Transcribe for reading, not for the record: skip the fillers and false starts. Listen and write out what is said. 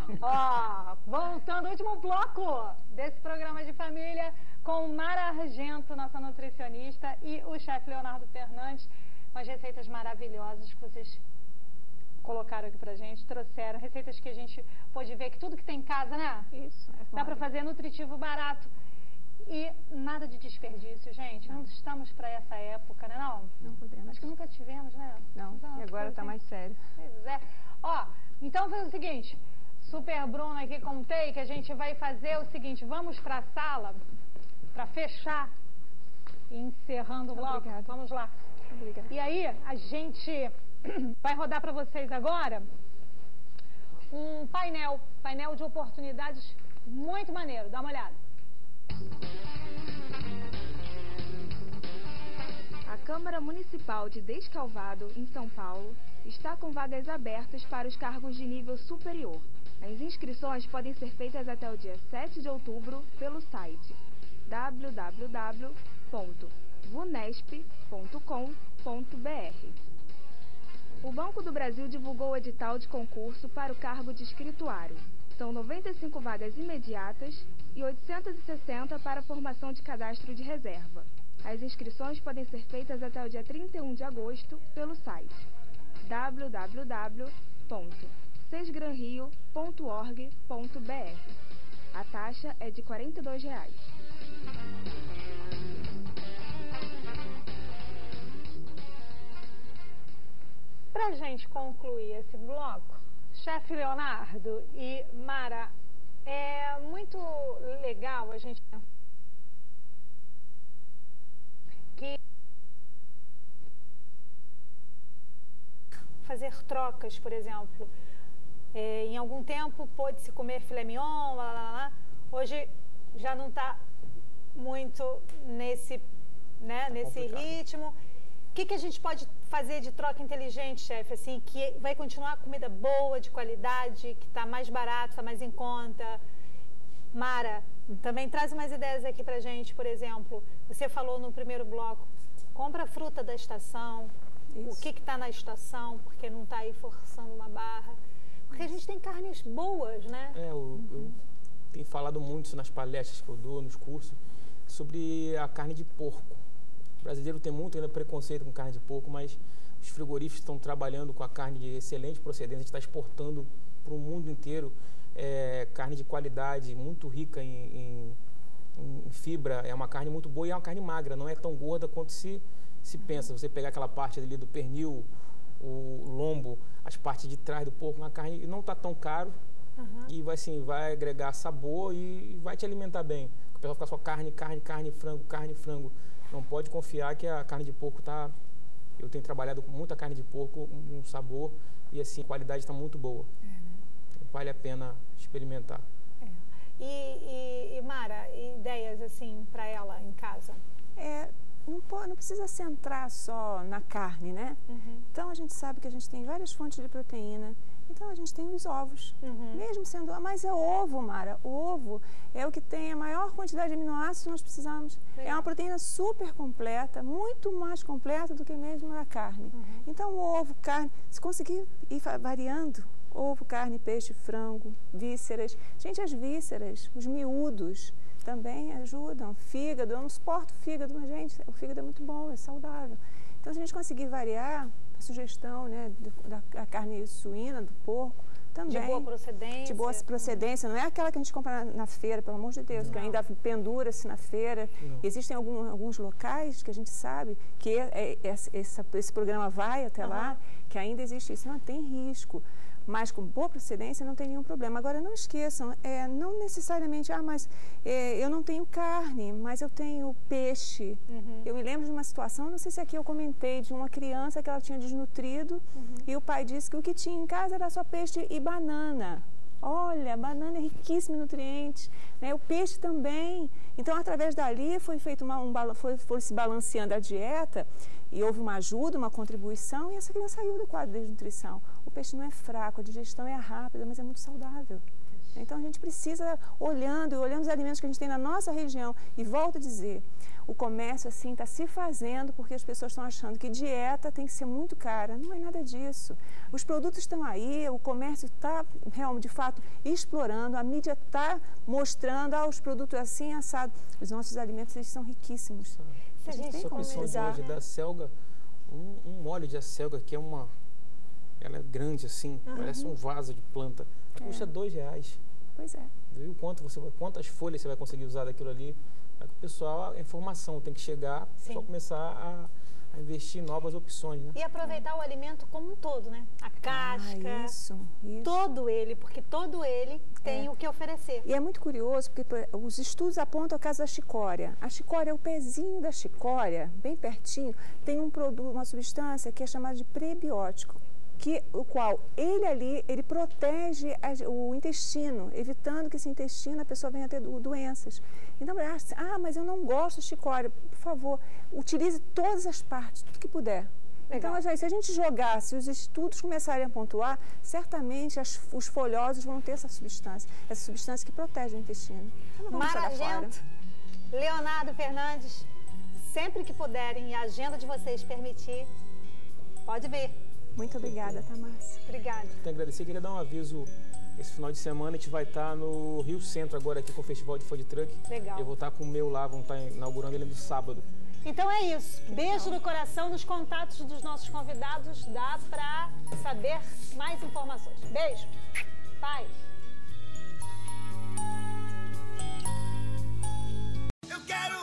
Ó, voltando ao último bloco desse programa de família com Mara Argento, nossa nutricionista, e o chefe Leonardo Fernandes, com as receitas maravilhosas que vocês colocaram aqui pra gente, trouxeram receitas que a gente pôde ver que tudo que tem em casa, né? Isso. Dá pra fazer nutritivo, barato e nada de desperdício, gente. Não estamos pra essa época, né não? Não podemos. Acho que nunca tivemos, né? Não, e agora tá mais sério. Pois é. Ó, então vamos fazer o seguinte, Super Bruno aqui contei que a gente vai fazer o seguinte, vamos pra sala pra fechar e encerrando o bloco. Obrigada. Vamos lá. Obrigada. E aí, a gente vai rodar para vocês agora um painel de oportunidades muito maneiro. Dá uma olhada. A Câmara Municipal de Descalvado, em São Paulo, está com vagas abertas para os cargos de nível superior. As inscrições podem ser feitas até o dia 7 de outubro pelo site www.vunesp.com.br. O Banco do Brasil divulgou o edital de concurso para o cargo de escrituário. São 95 vagas imediatas e 860 para a formação de cadastro de reserva. As inscrições podem ser feitas até o dia 31 de agosto pelo site www.sesgranrio.org.br. A taxa é de R$ 42. Pra gente concluir esse bloco, chefe Leonardo e Mara, é muito legal a gente que fazer trocas, por exemplo. Em algum tempo pôde-se comer filé mignon, hoje já não está muito nesse ritmo. O que a gente pode fazer de troca inteligente, chefe, assim, que vai continuar comida boa, de qualidade, que está mais barato, está mais em conta? Mara, também traz umas ideias aqui pra gente, por exemplo, você falou no primeiro bloco, compra fruta da estação, isso. O que está na estação, porque não está aí forçando uma barra, porque a gente tem carnes boas, né? Eu tenho falado muito nas palestras que eu dou, nos cursos, sobre a carne de porco. O brasileiro tem muito ainda preconceito com carne de porco, mas os frigoríficos estão trabalhando com a carne de excelente procedência, a gente está exportando para o mundo inteiro carne de qualidade, muito rica em fibra, é uma carne muito boa e é uma carne magra, não é tão gorda quanto se pensa. Você pegar aquela parte ali do pernil, o lombo, as partes de trás do porco, uma carne não está tão caro e vai agregar sabor e vai te alimentar bem. O pessoal fica só carne, frango. Não pode confiar que a carne de porco está... Eu tenho trabalhado com muita carne de porco, um sabor e assim, a qualidade está muito boa. Vale a pena experimentar. E Mara, ideias assim para ela em casa? Não precisa centrar só na carne, né? Então a gente sabe que a gente tem várias fontes de proteína. Então a gente tem os ovos, mesmo sendo... Mas é ovo, Mara. O ovo é o que tem a maior quantidade de aminoácidos que nós precisamos. É uma proteína super completa, muito mais completa do que mesmo a carne. Então o ovo, carne, se conseguir ir variando, ovo, carne, peixe, frango, vísceras. Gente, as vísceras, os miúdos também ajudam. Fígado, eu não suporto fígado, mas gente, o fígado é muito bom, é saudável. Então se a gente conseguir variar, a sugestão, né, da carne suína, do porco, também. De boa procedência. De boa procedência, não é aquela que a gente compra na feira, pelo amor de Deus, que ainda pendura-se na feira. Existem alguns locais que a gente sabe que esse programa vai até lá, que ainda existe isso, não tem risco. Mas com boa procedência não tem nenhum problema. Agora, não esqueçam, não necessariamente, eu não tenho carne, mas eu tenho peixe. Eu me lembro de uma situação, não sei se aqui eu comentei, de uma criança que ela tinha desnutrido e o pai disse que o que tinha em casa era só peixe e banana. Olha, a banana é riquíssima em nutrientes, né? O peixe também. Então, através dali foi feito foi se balanceando a dieta e houve uma ajuda, uma contribuição e essa criança saiu do quadro de desnutrição. O peixe não é fraco, a digestão é rápida, mas é muito saudável. Então, a gente precisa, olhando os alimentos que a gente tem na nossa região, e volto a dizer, o comércio, assim, está se fazendo porque as pessoas estão achando que dieta tem que ser muito cara. Não é nada disso. Os produtos estão aí, o comércio está, realmente, de fato, explorando, a mídia está mostrando, os produtos assim, assado. Os nossos alimentos, eles são riquíssimos. Se a gente Essa opção de hoje da acelga, um óleo de acelga que é ela é grande assim, parece um vaso de planta, custa R$2. Pois é. Viu quantas folhas você vai conseguir usar daquilo ali? O pessoal, a informação tem que chegar, só começar a investir em novas opções, né? E aproveitar o alimento como um todo, né? A casca, isso. todo ele, porque todo ele tem o que oferecer. E é muito curioso, porque os estudos apontam o caso da chicória. A chicória, o pezinho da chicória, bem pertinho, tem um produto, uma substância que é chamada de prebiótico, o qual ele protege o intestino, evitando que esse intestino a pessoa venha a ter doenças. Então, mas eu não gosto de chicória. Por favor, utilize todas as partes, tudo que puder. Legal. Então, se a gente jogar, se os estudos começarem a pontuar, certamente os folhosos vão ter essa substância que protege o intestino. Maragento, Leonardo Fernandes, sempre que puderem e a agenda de vocês permitir, pode vir. Muito obrigada, Tamássia. Obrigada. Tenho que agradecer, queria dar um aviso. Esse final de semana a gente vai estar no Rio Centro agora aqui com o Festival de Food Truck. Legal. Eu vou estar com o meu lá, vamos estar inaugurando ele no sábado. Então é isso. Beijo no coração, nos contatos dos nossos convidados dá para saber mais informações. Beijo. Paz. Eu quero